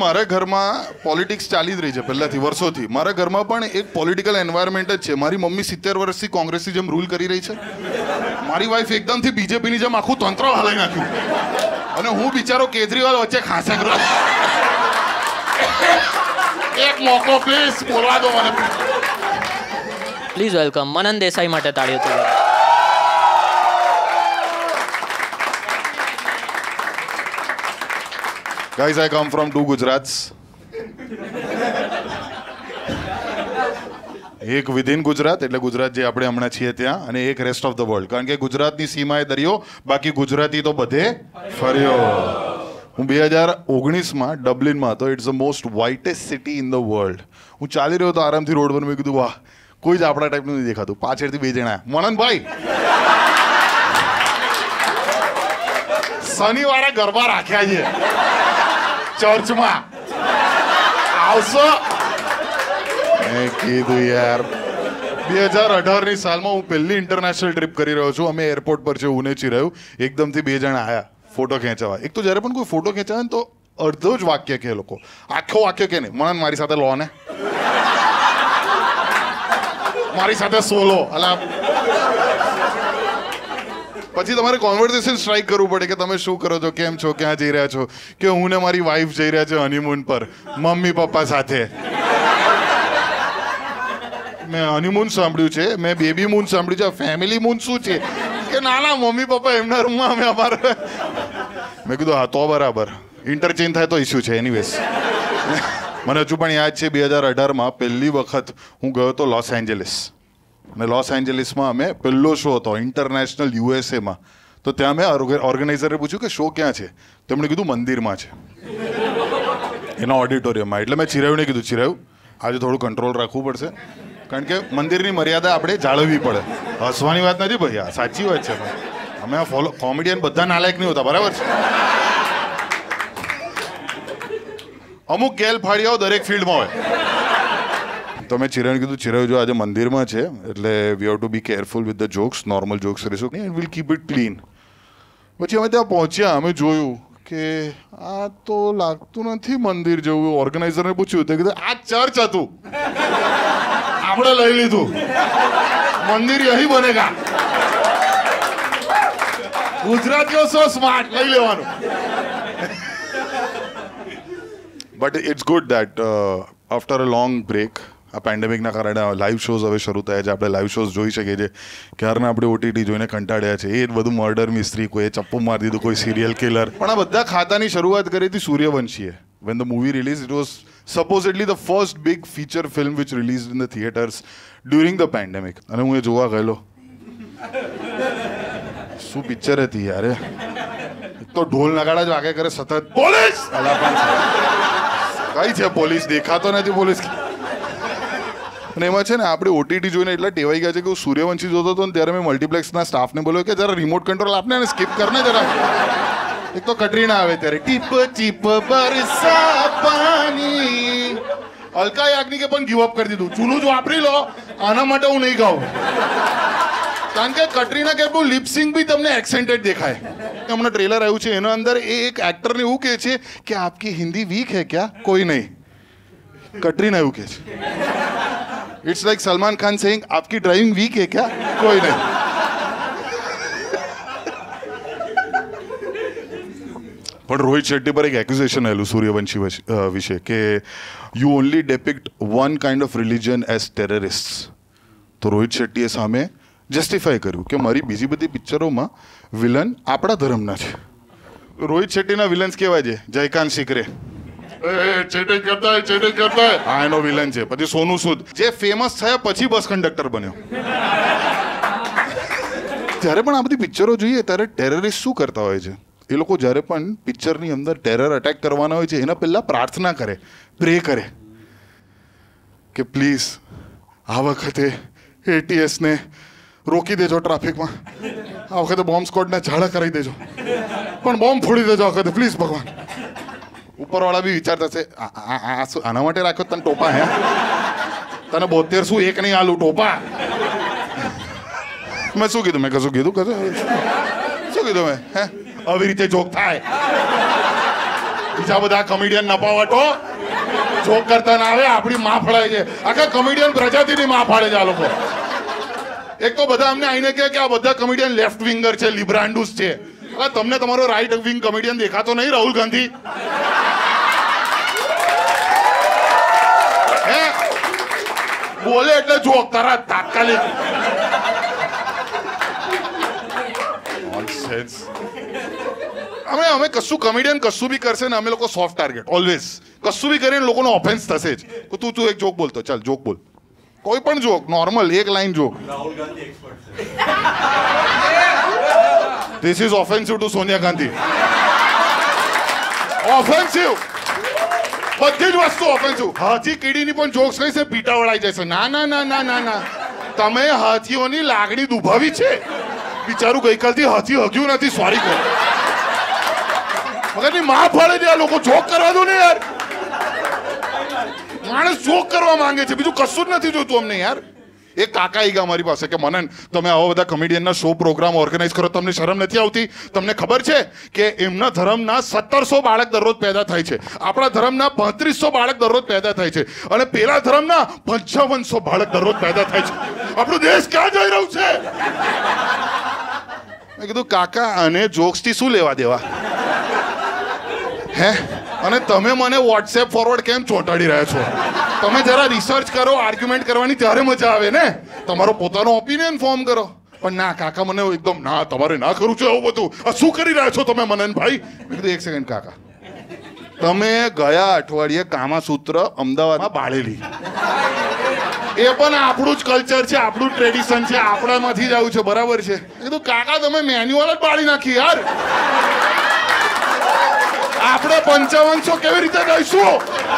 મારા ઘરમાં પોલિટિક્સ ચાલી જ રહી છે પહેલાથી વર્ષોથી. મારા ઘરમાં પણ એક પોલિટિકલ એન્વાયરમેન્ટ જ છે. મારી મમ્મી 70 વર્ષથી કોંગ્રેસની જેમ રૂલ કરી રહી છે. મારી વાઈફ એકદમથી બીજેપીની જેમ આખું તંત્ર હલાવી નાખ્યું અને હું બિચારો કેજરીવાલ વચ્ચે ખાંસા કરું. એક મોકો પ્લીઝ બોલવા દો મને. પ્લીઝ વેલકમ મનન દેસાઈ માટે તાળીઓ તો. Guys, I come from 2 Gujarats. એક વિધિન ગુજરાત એટલે ગુજરાત જે આપણે હમણાં છીએ ત્યાં, અને એક રેસ્ટ ઓફ ધ વર્લ્ડ. કારણ કે ગુજરાતની સીમાએ દરિયો, બાકી ગુજરાતી તો બધે ફર્યો. હું 2019માં ડબલિનમાં હતો. It's the most whitest city in the world. હું ચાલી રહ્યો હતો આરામથી રોડ પર. મેં કીધું વાહ, કોઈ જ આપણા ટાઈપનું નહીં દેખાતું. પાછળથી 2 જણા, મનનભાઈ શનિવારે ગરબા રાખ્યા છે ચર્ચમાં, આવશો? મેં કીધું યાર 2018ની સાલમાં હું પહેલી ઇન્ટરનેશનલ ટ્રીપ કરી રહ્યો છું. અમે એરપોર્ટ પર છે ઉનેચી રહ્યું, એકદમથી 2 જણા આવ્યા ફોટો ખેંચવા. એક તો જ્યારે પણ કોઈ ફોટો ખેંચાવે ને તો અડધો જ વાક્ય કે લોકો, આખો વાક્ય કે નહીં, મનન મારી સાથે લો ને, મારી સાથે સોલો. અલા પછી તમારે કોન્વર્સેશન સ્ટ્રાઇક કરવું પડે કે તમે શું કરો છો, કેમ છો, ક્યાં જઈ રહ્યા છો. કે હું ને મારી વાઈફ જઈ રહ્યા છે હનીમૂન પર મમ્મી પપ્પા સાથે. મેં હનીમૂન સાંભળ્યું છે, મેં બેબી મૂન સાંભળ્યું છે, ફેમિલી મૂન શું છે? કે ના ના, મમ્મી પપ્પા એમના રૂમમાં, અમે અમારા. મેં કીધું હા તો બરાબર, ઇન્ટરચેન્જ થાય તો ઇસ્યુ છે. એનીવેઝ, મને હજુ પણ યાદ છે 2018માં પહેલી વખત હું ગયો હતો લોસ એન્જલિસ. અને લોસ એન્જલિસમાં અમે પહેલો શો હતો ઇન્ટરનેશનલ યુએસએમાં. તો ત્યાં મેં ઓર્ગેનાઇઝરે પૂછ્યું કે શો ક્યાં છે? તેમણે કીધું મંદિરમાં છે, એના ઓડિટોરિયમમાં. એટલે મેં ચિરાયુને કીધું, ચિરાયુ આજે થોડું કંટ્રોલ રાખવું પડશે, કારણ કે મંદિરની મર્યાદા આપણે જાળવવી પડે. હસવાની વાત નથી ભાઈ, આ સાચી વાત છે. અમે આ કોમેડિયન બધા નાલાયક નહીં હોતા, બરાબર છે? અમુક ગેલ ફાળિયાઓ દરેક ફિલ્ડમાં હોય. તો મેં ચિરાને કીધું, ચિરાયુ જો આજે મંદિરમાં છે એટલે we have to be careful with the jokes, normal jokes કરીશું and will keep it clean. પછી અમે ત્યાં પહોંચ્યા, અમે જોયું કે આ તો લાગતું નથી મંદિર જેવું. ઓર્ગેનાઇઝરને પૂછ્યું, તે કીધું આ ચર્ચ હતું, આપણે લઈ લીધું, મંદિર યહી બનેગા. ગુજરાતીઓ સો સ્માર્ટ, લઈ લેવાનું. But it's good that after a long break, આ પેન્ડેમિકના કારણે લાઈવ શોઝ હવે શરૂ થયા છે. આપણે લાઈવ શોઝ જોઈ શકીએ છીએ. ક્યારના આપણે ઓટીટી જોઈને કંટાળ્યા છે. એ બધું મર્ડર મિસ્ટ્રી, કોઈએ ચપ્પુ મારી દીધું, કોઈ સિરિયલ કિલર. પણ આ બધા ખાતાની શરૂઆત કરી હતી સૂર્યવંશીએ. When the movie released, it was supposedly the first big feature film which released in the theaters during the pandemic. અને હું એ જોવા ગયેલો. શું પિક્ચર હતી યાર! તો ઢોલ નગાડા જ વાગે કરે સતત. પોલીસ! અલા પણ કઈ છે પોલીસ? દેખાતો નથી પોલીસ. અને એમાં છે ને આપણે ઓટીટી જોઈને એટલા ટેવાઈ ગયા છે કે હું સૂર્યવંશી જોતો હતો ને ત્યારે મેં મલ્ટીપ્લેક્સના સ્ટાફને બોલ્યો કે જરા રિમોટ કંટ્રોલ આપને અને સ્કીપ કરને જરા. એક તો કટરીના આવે ત્યારે ટીપ ટીપ બરસા પાણી. અલકા યાજ્ઞિકે પણ ગીવ અપ કરી દીધું. જૂનું જ વાપરી લો, આના માટે હું નહીં ગાઉં. કારણ કે કટરીના કૈફનું લિપસિંગ બી તમને એક્સેન્ટેડ દેખાય. હમણાં ટ્રેલર આવ્યું છે, એના અંદર એ એક એક્ટરને એવું કહે છે કે આપકી હિન્દી વીક હે ક્યા? કોઈ નહીં. કટરીના એવું કહે છે. It's like Salman Khan saying આપકી ડ્રાઇવિંગ વીક હે ક્યા? કોઈ નહીં. પણ રોહિત શેટ્ટી પર એક એક્યુઝેશન આવેલું સૂર્યવંશી વિશે કે you only depict one kind of religion as terrorist. તો રોહિત શેટ્ટીએ સામે જસ્ટિફાય કર્યું કે મારી બીજી બધી પિક્ચરોમાં વિલન આપણા ધર્મના છે. રોહિત શેટ્ટીના વિલન્સ કેવા છે? જયકાંત શિકરે, ચેટિંગ કરતા હોય, ચેટિંગ કરતા હોય, હા એનો વિલન છે. પછી સોનુ સૂદ જે ફેમસ થયા પછી બસ કંડક્ટર બન્યો. ત્યારે પણ આ બધી પિક્ચરો જોઈએ ત્યારે ટેરરિસ્ટ શું કરતા હોય છે? એ લોકો જ્યારે પણ પિક્ચરની અંદર ટેરર અટેક કરવાના હોય છે એના પહેલાં પ્રાર્થના કરે, પ્રે કરે કે પ્લીઝ આ વખતે એટીએસને રોકી દેજો ટ્રાફિકમાં, આ વખતે બોમ્બ સ્કોડને ઝાડા કરાવી દેજો, પણ બોમ્બ ફોડી દેજો આ વખતે પ્લીઝ ભગવાન. ઉપરવાળા બી વિચારતા છે આના માટે રાખ્યો તને ટોપા? હે તને 72 શું એક નહીં આલું ટોપા? મેં શું કીધું? મેં કશું કીધું? શું કીધું મેં? હે આવી રીતે જોક થાય? બીજા બધા કમેડિયન નપાવટો જોક કરતા ના આવે, આપણી માં ફળાય છે. આખા કમેડિયન પ્રજાતિની માં ફાડે છે આ લોકો. એક તો બધા અમને આઈને કહે કે આ બધા કમેડિયન લેફ્ટ વિંગર છે, લિબ્રાન્ડુસ છે. તમને તમારો રાઈટ વિંગ કમેડિયન દેખાતો નહીં, રાહુલ ગાંધી? હે બોલે એટલે જોક તરત તાત્કાલિક. અમે કશું કમેડિયન કશું બી કરશે ને અમે લોકો સોફ્ટ ટાર્ગેટ ઓલવેઝ. કશું બી કરીને લોકોનો ઓફેન્સ થશે જ. તું એક જોક બોલતો, ચાલ જોક બોલ, કોઈ પણ જોક, નોર્મલ એક line joke. Rahul Gandhi expert છે. This is offensive to Sonia Gandhi. Offensive, બધી જ વસ્તુ ઓફેન્સિવ. હાથી કીડીની પણ જોક્સ કઈ છે, પીટા વળાઈ જશે. ના ના ના ના ના ના, તમે હાથીઓની લાગણી દુભાવી છે. બિચારું ગઈકાલથી હાથી હગ્યું નથી, સોરી કહો. મગરની માં ફાળે છે આ લોકો. જોક કરવા દો ને યાર. માણસ જોક કરવા માંગે છે, બીજું કશું જ નથી જોતું અમને યાર. એક કાકા આવી ગયા મારી પાસે કે મનન, તમે આવા બધા કોમેડિયનના શો પ્રોગ્રામ ઓર્ગેનાઇઝ કરો, તમને શરમ નથી આવતી? તમને ખબર છે કે એમના ધર્મના 1700 બાળક દરરોજ પેદા થાય છે, આપણા ધર્મના 3500 બાળક દરરોજ પેદા થાય છે, અને પેલા ધર્મના 5500 બાળક દરરોજ પેદા થાય છે. આપણો દેશ ક્યાં જઈ રહ્યું છે? મેં કીધું કાકા આને જોક્સથી શું લેવા દેવા? હે? અને તમે મને વોટ્સએપ ફોરવર્ડ કેમ ચોંટાડી રહ્યા છો? તમે જરા રિસર્ચ કરો, આર્ગ્યુમેન્ટ કરવાની ત્યારે મજા આવે ને. તમારો પોતાનો ઓપિનિયન ફોર્મ કરો. પણ ના કાકા, મને એકદમ ના, તમારે ના કરવું છે આવું બધું. આ શું કરી રહ્યા છો તમે મનનભાઈ? મેં કીધું એક સેકન્ડ કાકા, તમે ગયા અઠવાડિયે કામાસૂત્ર અમદાવાદમાં બાળેલી. એ પણ આપણું જ કલ્ચર છે, આપણું જ ટ્રેડિશન છે, આપણામાંથી જ આવ્યું છે, બરાબર છે. મેં કીધું કાકા તમે મેન્યુઅલ જ બાળી નાખી યાર. આપણે 5500 કેવી રીતે દઈશું?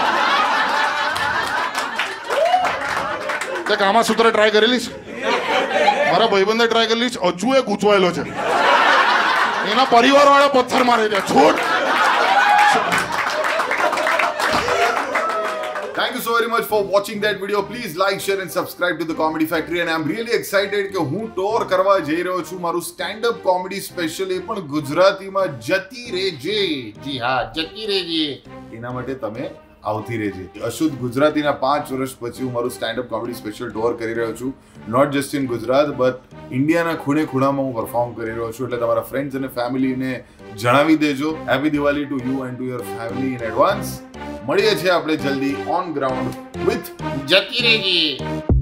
તે કામાસૂત્ર ટ્રાય કરેલી છે? મારા ભાઈબંધે ટ્રાય કરેલી છે, હજુ એ ગૂંચવાયેલો છે. એના પરિવાર વાળા પથ્થર મારે છે. છોડ. Thank you so very much for watching that video. Please like, share and subscribe to the Comedy Factory. And I'm really excited કે હું ટોર કરવા જઈ રહ્યો છું. મારું સ્ટેન્ડ અપ કોમેડી સ્પેશિયલ એ પણ ગુજરાતીમાં જતી રહેજે. જી હા, જતી રહેજે. એના માટે તમે આવતી રહેજે. અશુદ્ધ ગુજરાતીના 5 વર્ષ પછી હું મારું stand up comedy special tour કરી રહ્યો છું. Not just in Gujarat but ઇન્ડિયાના ખૂણે ખૂણામાં હું પરફોર્મ કરી રહ્યો છું. એટલે તમારા ફ્રેન્ડ્સ અને ફેમિલીને જણાવી દેજો. Happy Diwali to you and to your family in advance. મળીએ છીએ આપણે જલ્દી ઓન ગ્રાઉન્ડ વિથ જતી રહેજે.